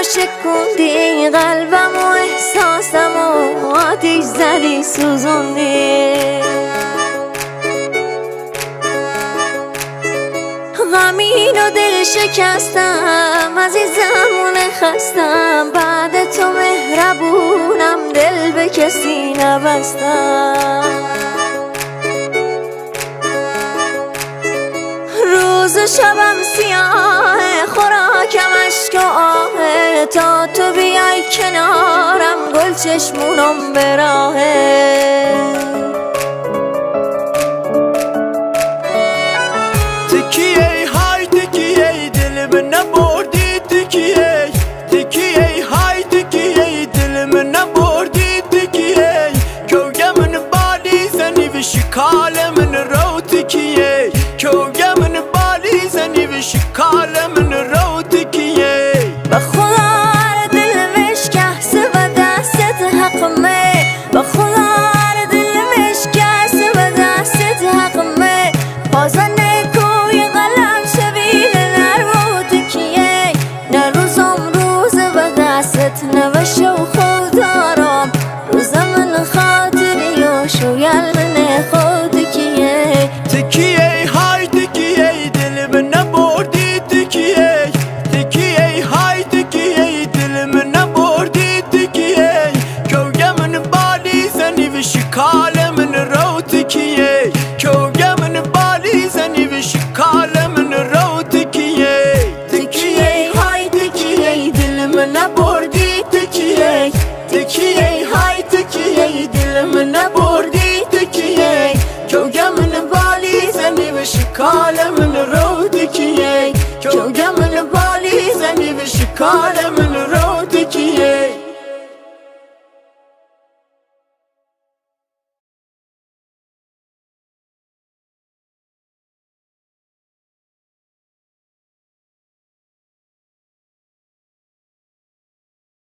شکوندی قلبم و احساسم و آتیش زدی سوزوندی. غمین و دل شکستم عزیزمونه خستم، بعد تو مهربونم دل به کسی نبستم. روز و شبم سیاه خوراکم اشک و آهه، تا تو بیای کنارم گل چشمونم به راهه.